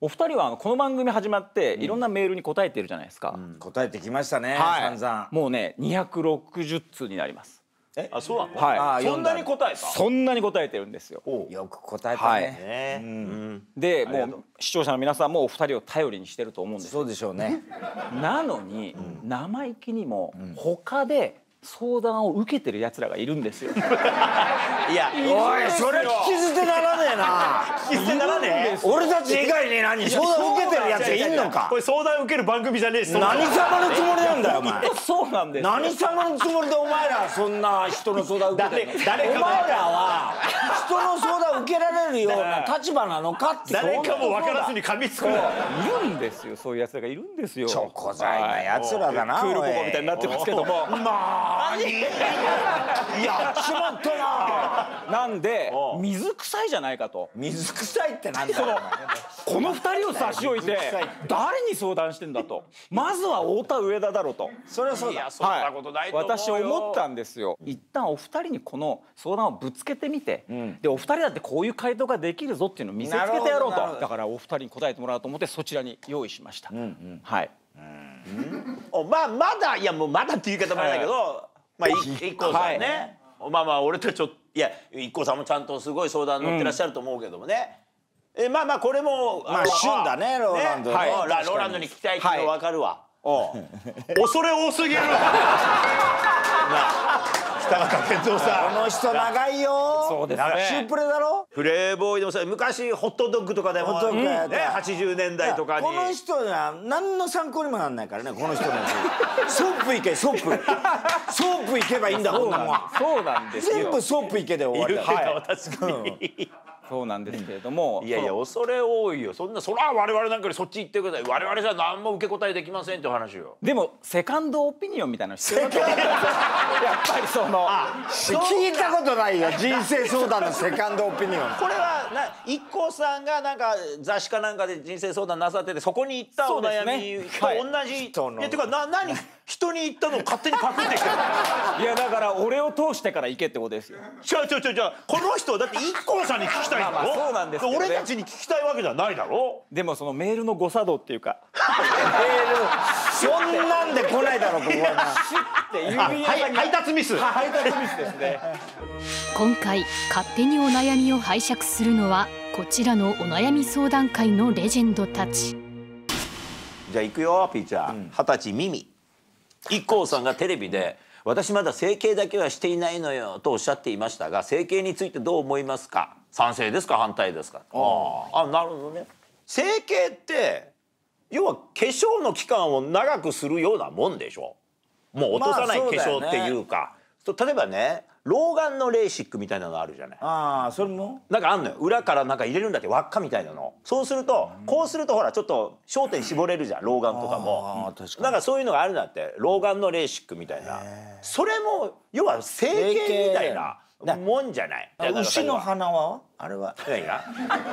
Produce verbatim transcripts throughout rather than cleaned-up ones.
お二人はあのこの番組始まっていろんなメールに答えてるじゃないですか。 答えてきましたね、 はい、 散々。 もうねにひゃくろくじゅっつうになります。 え、あ、そうなの？ はい。 そんなに答えた？ そんなに答えてるんですよ。 よく答えたね。 で、もう視聴者の皆さんもお二人を頼りにしてると思うんです。 そうでしょうね。 なのに生意気にも他で相談を受けてる奴らがいるんですよ。 いや、 おい、それ聞き捨てならねえな。 聞き捨てならねえ。 俺たち以外に何相談受けてるやついんのか。 これ相談受ける番組じゃねえし。 何様のつもりなんだよお前。 そうなんです。 何様のつもりでお前らそんな人の相談受けてるの。誰かお前らは人の相談受けられるような立場なのかって。 誰かも分からずに噛みつく。いるんですよ、そういう奴らがいるんですよ。 ちょこざいな奴らだな。 クールポコみたいになってますけども。 なーにやっちまったな。 なんで水臭いじゃないかと。 水臭いってなんだよ。 この二人を差し置いて誰に相談してんだと。まずは太田上田だろうと。 それはそうだ。 そんなことないと思うよ。 私思ったんですよ。一旦お二人にこの相談をぶつけてみて、でお二人だってこういう回答ができるぞっていうのを見せつけてやろうと。だからお二人に答えてもらおうと思ってそちらに用意しました。はい。 まあまだ、いやもうまだっていう言い方もあれだけど、まあIKKOさんね、まあまあ俺たちょっといやIKKOさんもちゃんとすごい相談乗ってらっしゃると思うけどもね。え、まあまあこれもまあ旬だね、ローランド。 ローランドに聞きたいっていうの分かるわ。恐れ多すぎる。北方健三さん、 この人長いよ。 そうですね。 シュープレだろ。 プレイボーイでもさ、昔ホットドッグとかでもね、はちじゅうねんだいとかに。 この人には何の参考にもなんないからね、この人のやつ。ソープ行け、ソープ。ソープ行けばいいんだ、こんなもん。 そうなんですよ。 全部ソープ行けで終わりだ。 確かに。 そうなんですけれども、 いやいや恐れ多いよ。そんなそら我々なんかにそっち行ってください。我々じゃ何も受け答えできませんって話よ。 でもセカンドオピニオンみたいなの必要だと思うんですよ。やっぱりその聞いたことないよ、人生相談のセカンドオピニオン。 これはなIKKOさんがなんか雑誌かなんかで人生相談なさってて、そこに行ったお悩みと同じ。いやてかな何人に言ったのを勝手にパクってきてる。 いやだから俺を通してから行けってことですよ。 ちょちょちょちょ、この人だってIKKOさんに聞きたいんだろ。 そうなんですけどね。 俺たちに聞きたいわけじゃないだろ。 でもそのメールの誤作動っていうか、 そんなんで来ないだろここはな。 って指配達ミス。 配達ミスですね。 今回勝手にお悩みを拝借するのはこちらのお悩み相談会のレジェンドたち。 じゃあ行くよ、ピーちゃん。二十歳ミミ。IKKOさんがテレビで「私まだ整形だけはしていないのよ」とおっしゃっていましたが、整形についてどう思いますか？賛成ですか反対ですか？ああ、なるほどね。整形って要は化粧の期間を長くするようなもんでしょ。もう落とさない化粧っていうか、例えばね、老眼のレーシックみたいなのあるじゃない。 ああ、それもなんかあんのよ。裏からなんか入れるんだって、輪っかみたいなの。そうするとこうするとほらちょっと焦点絞れるじゃん、老眼とかも。なんかそういうのがあるんだって、老眼のレーシックみたいな。それも要は整形みたいなもんじゃない。 牛の鼻はあれは何が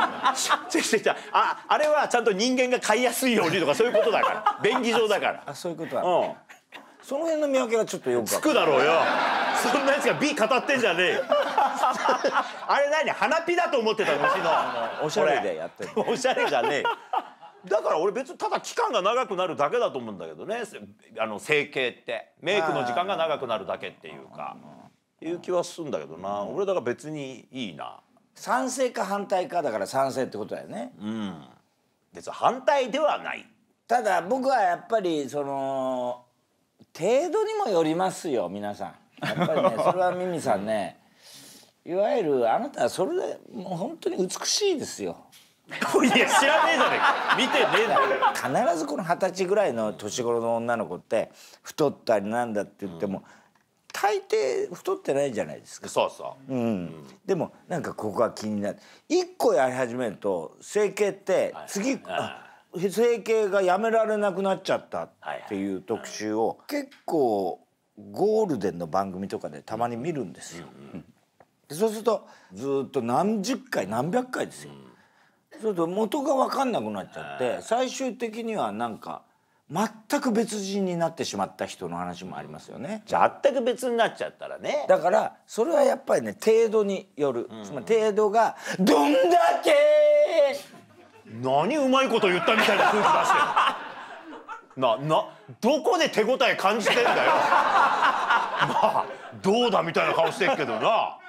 ああれはちゃんと人間が飼いやすいようにとかそういうことだから、便宜上だから。 あ、そういうことだ。うん。その辺の見分けがちょっとよくつくだろうよ。そんなやつが美語ってんじゃねえよ。あれ何、花火だと思ってたの？牛のおしゃれでやってる。 おしゃれじゃねえ。だから俺別にただ期間が長くなるだけだと思うんだけどね、あの整形ってメイクの時間が長くなるだけっていうかいう気はするんだけどな。俺だから別にいいな。 賛成か反対かだから賛成ってことだよね。 うん、別に反対ではない。 ただ僕はやっぱりその程度にもよりますよ、皆さん。やっぱりね、それはミミさんね、いわゆるあなたはそれでもう本当に美しいですよ。 いや知らねえじゃねえか、見てねえだろ。 必ずこの二十歳ぐらいの年頃の女の子って太ったりなんだって言っても、うん、大抵太ってないじゃないですか。 そうそう、 うんうん、でもなんかここが気になる。一個やり始めると整形って次、はいはい、整形がやめられなくなっちゃったっていう特集を結構ゴールデンの番組とかでたまに見るんですよ。でそうするとずっと何十回何百回ですよ。そうすると元が分かんなくなっちゃって最終的にはなんか全く別人になってしまった人の話もありますよね。 じゃあ全く別になっちゃったらね。 だからそれはやっぱりね程度による、つまり程度がどんだけ何うまいこと言ったみたいな空気出してるななどこで手応え感じてんだよまあどうだみたいな顔してるけどな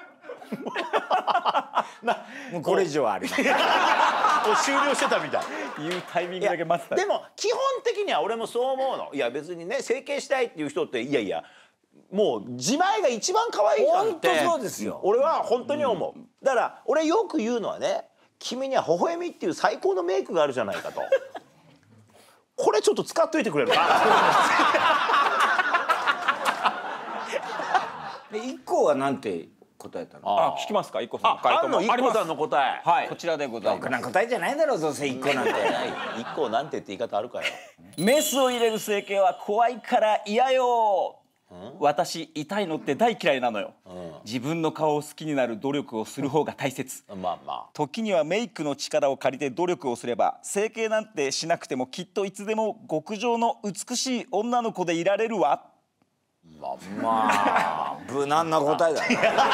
なもうこれ以上はあります。 もう終了してたみたい。 言うタイミングだけ待ってた。 でも基本的には俺もそう思うの。いや別にね整形したいっていう人っていやいやもう自前が一番可愛いじゃんって。 本当そうですよ。 俺は本当に思う。だから俺よく言うのはね、君には微笑みっていう最高のメイクがあるじゃないかと。これちょっと使っといてくれるか。 で一個はなんて答えたの？ あ、聞きますか、一個さんの回答もあんの一個さんの答え。 はい、こちらでございます。 ろくな答えじゃないだろう、どうせ一個なんて。 一個なんてって言い方あるかよ。 メスを入れる整形は怖いから嫌よ。私痛いのって大嫌いなのよ。自分の顔を好きになる努力をする方が大切。 まあまあ。 時にはメイクの力を借りて努力をすれば整形なんてしなくてもきっといつでも極上の美しい女の子でいられるわ。 まあまあ無難な答えだね。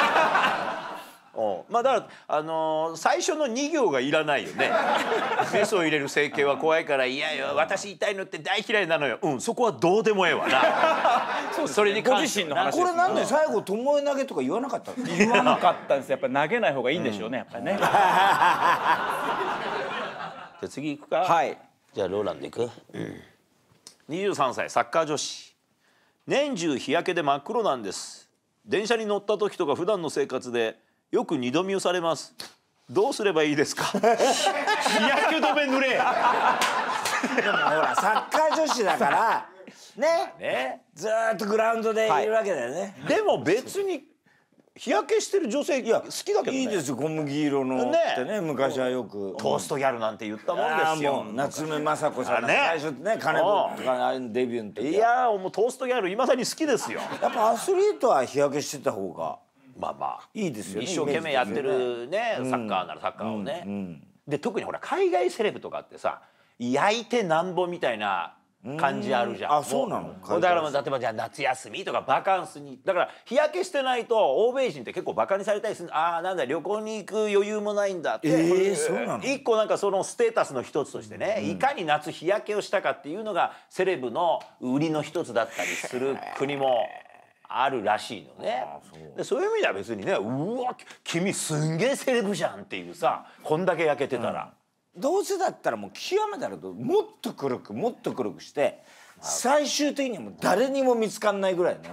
まあだからあのー、最初のに行がいらないよね。メスを入れる整形は怖いから嫌よ。私痛いのって大嫌いなのよ。うん、そこはどうでもええわな。そうそれに関しての話。 これなんで最後ともえ投げとか言わなかったんですか？ 言わなかったんです。やっぱり投げない方がいいんでしょうね、やっぱりね。 じゃあ次行くか。 はい。 じゃあローランド行く。うん、にじゅうさんさいサッカー女子。年中日焼けで真っ黒なんです。電車に乗った時とか普段の生活でよく二度見をされます。どうすればいいですか？日焼け止め塗れ。 でもほらサッカー女子だからね、 ね、 ずーっとグラウンドでいるわけだよね。 でも別に日焼けしてる女性いや好きだけどね。 いいですよ、小麦色のってね、昔はよくトーストギャルなんて言ったもんですよ。 夏目雅子さんが最初ね、金子とかあれのデビューの時。 いやもうトーストギャルいまだに好きですよ。 やっぱアスリートは日焼けしてた方がまあまあいいですよね。 一生懸命やってるね、サッカーならサッカーをね。で特にほら海外セレブとかってさ焼いてなんぼみたいな感じあるじゃん。 あ、そうなの。 だから例えばじゃあ夏休みとかバカンスにだから日焼けしてないと欧米人って結構バカにされたりする。ああなんだ旅行に行く余裕もないんだって。 ええ、そうなの。 一個なんかそのステータスの一つとしてね、いかに夏日焼けをしたかっていうのがセレブの売りの一つだったりする国もあるらしいのね。でそういう意味では別にね、うわ君すんげえセレブじゃんっていうさ、こんだけ焼けてたら。 どうせだったらもう極めたらもっと黒くもっと黒くして最終的にはもう誰にも見つかんないぐらいね。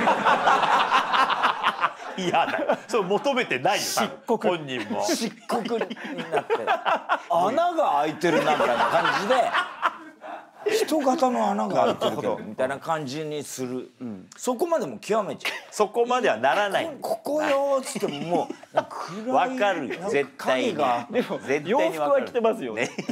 いやだそう求めてないよ漆黒本人も漆黒になって穴が開いてるなみたいな感じで人型の穴が開いてるけどみたいな感じにする、うん、そこまでも極めちゃう。 そこまではならない。 ここよっつってももう暗いわかるよ絶対に。 でも洋服は着てますよね。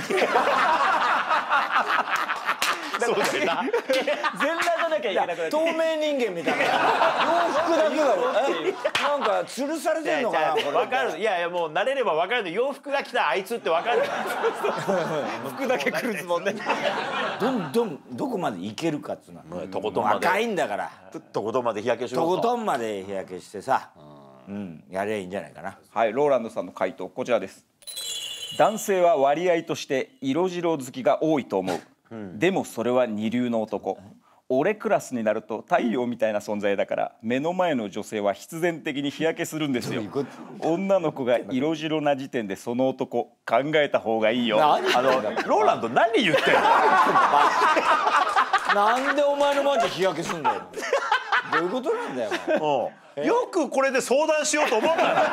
そうだよな。 全裸じゃなきゃいけなくなって透明人間みたいな洋服だけがなんか吊るされてんのかな。 わかる。いやいやもう慣れればわかる。洋服が着たあいつってわかる。 服だけ来るんですもんね。 どんどんどこまでいけるかっつうのはとことんまで若いんだからとことんまで日焼けしろと。 とことんまで日焼けしてさ、うん、やればいいんじゃないかな。 はい、ローランドさんの回答こちらです。男性は割合として色白好きが多いと思う。うん、でもそれは二流の男。俺クラスになると太陽みたいな存在だから目の前の女性は必然的に日焼けするんですよ。女の子が色白な時点でその男考えた方がいいよ。 あのローランド何言ってんの。 なんでお前の前で日焼けすんだよ。どういうことなんだよ。 よくこれで相談しようと思ったな。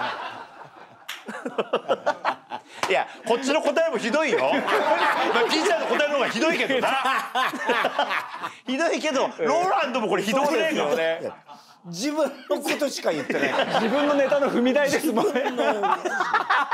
いやこっちの答えもひどいよ。まあピーちゃんの答えの方がひどいけどな。ひどいけどローランドもこれひどくねえのね。 自分のことしか言ってない。 自分のネタの踏み台ですもんね。